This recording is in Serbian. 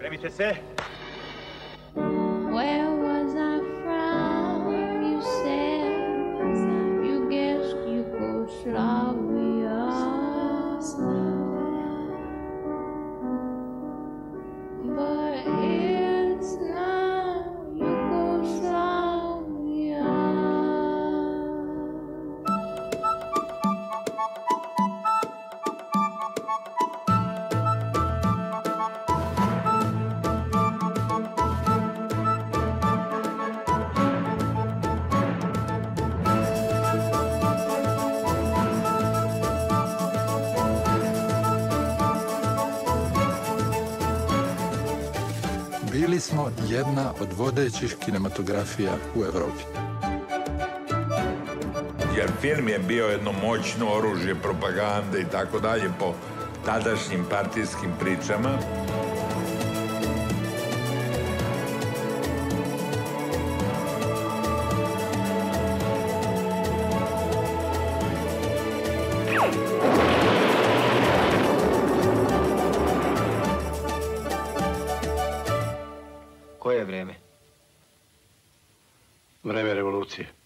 Spremite se. Where was I from? You said you guessed Yugoslavia. But it's not Yugoslavia. Bili smo jedna od vodećih kinematografija u Evropi. Jer film je bio jedno moćno oružje propagande i tako dalje po tadašnjim partijskim pričama. Koje je vreme? Vreme revolucije.